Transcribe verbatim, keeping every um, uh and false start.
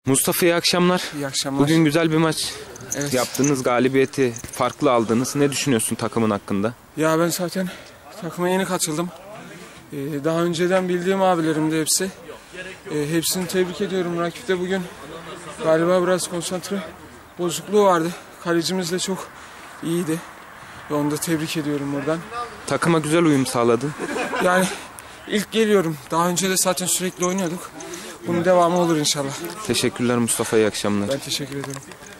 Mustafa iyi akşamlar. İyi akşamlar. Bugün güzel bir maç Evet. yaptınız. Galibiyeti farklı aldınız. Ne düşünüyorsun takımın hakkında? Ya ben zaten takıma yeni katıldım. Ee, daha önceden bildiğim abilerim de hepsi. Ee, hepsini tebrik ediyorum. Rakipte bugün galiba biraz konsantre bozukluğu vardı. Kalecimiz de çok iyiydi. Ve onu da tebrik ediyorum buradan. Takıma güzel uyum sağladın. Yani ilk geliyorum. Daha önce de zaten sürekli oynuyorduk. Bunun devamı olur inşallah. Teşekkürler Mustafa, iyi akşamlar. Ben teşekkür ederim.